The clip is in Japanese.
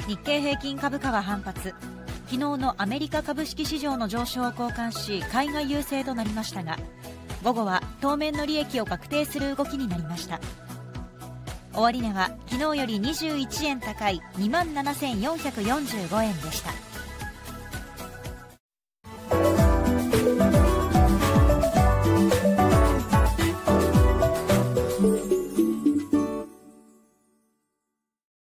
日経平均株価は反発。昨日のアメリカ株式市場の上昇を好感し、買いが優勢となりましたが、午後は当面の利益を確定する動きになりました。終値は昨日より21円高い 27,445 円でした。